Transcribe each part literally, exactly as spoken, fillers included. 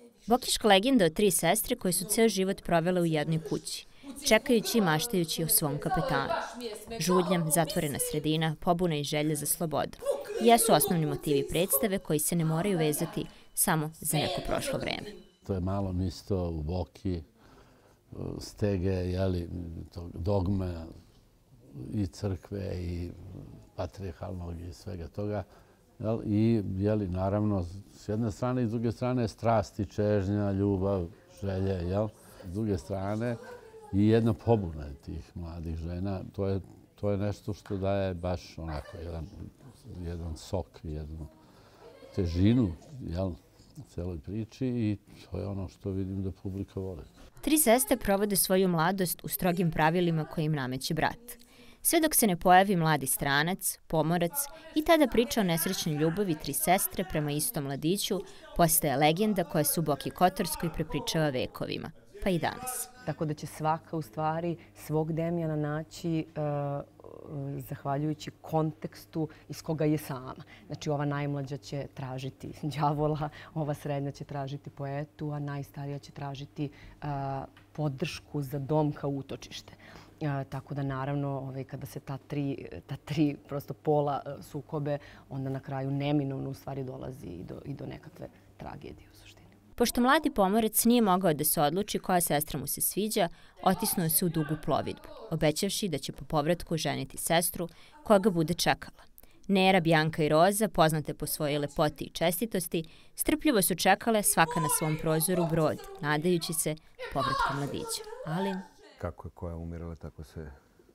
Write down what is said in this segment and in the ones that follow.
Bokiška legenda o tri sestre koje su ceo život provele u jednoj kući, čekajući i maštajući o svom kapetanu. Žudnja, zatvorena sredina, pobuna i želja za slobodom jesu osnovni motivi predstave koji se ne moraju vezati samo za neko prošlo vreme. To je malo mesto u Boki, stege, jeli, dogme i crkve i patrijarhalnog i svega toga. I, jeli, naravno, s jedne strane i s druge strane strasti, čežnja, ljubav, želje, jel? S druge strane i jedna pobuna tih mladih žena. To je, to je nešto što daje baš onako jedan, jedan sok, jednu težinu, jel, celoj priči i to je ono što vidim da publika voli. Tri sestre provode svoju mladost u strogim pravilima koje im nameće brat. Sve dok se ne pojavi mladi stranac, pomorac i tada priča o nesrećnoj ljubavi tri sestre prema istom mladiću postaje legenda koja se u Boki Kotorskoj prepričava vekovima, pa i danas. Tako da će svaka u stvari svog Demjana naći zahvaljujući kontekstu iz koga je sama. Znači, ova najmlađa će tražiti đavola, ova srednja će tražiti poetu, a najstarija će tražiti podršku za dom kao utočište. Tako da, naravno, kada se ta tri, ta tri prosto pola sukobe, onda na kraju neminovno u stvari dolazi i do, i do nekakve tragedije u suštini. Pošto mladi pomorac nije mogao da se odluči koja sestra mu se sviđa, otisnuo se u dugu plovidbu, obećavši da će po povratku ženiti sestru koja ga bude čekala. Nera, Bjanka i Roza, poznate po svojoj lepoti i čestitosti, strpljivo su čekale svaka na svom prozoru brod, nadajući se povratku mladića. Ali kako je koja umirala, tako se...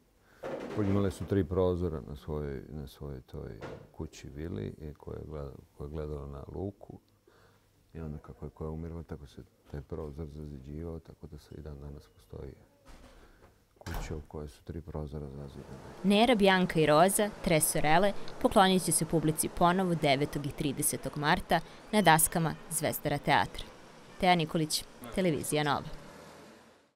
Imale su tri prozora na svojoj, na svojoj toj kući vili koja je gledala, koja je gledala na luku. I onda kako je koja umirala, tako se taj prozor zaziđivao, tako da se i dan danas postoji kuća u kojoj su tri prozora zazidane. Nera, Bjanka i Roza, Tresorele, poklonit će se publici ponovo devetog i tridesetog marta na daskama Zvezdara teatra. Teja Nikolić, Televizija Nova.